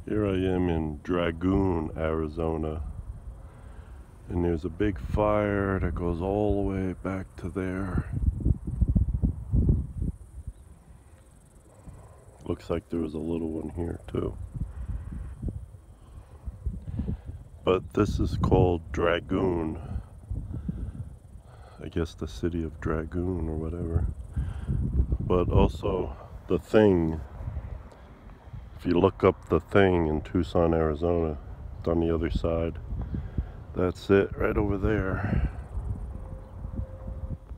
Here I am in Dragoon, Arizona, and there's a big fire that goes all the way back to there. Looks like there was a little one here too. But this is called Dragoon. I guess the city of Dragoon or whatever. But also the Thing. If you look up the Thing in Tucson, Arizona, it's on the other side. That's it, right over there.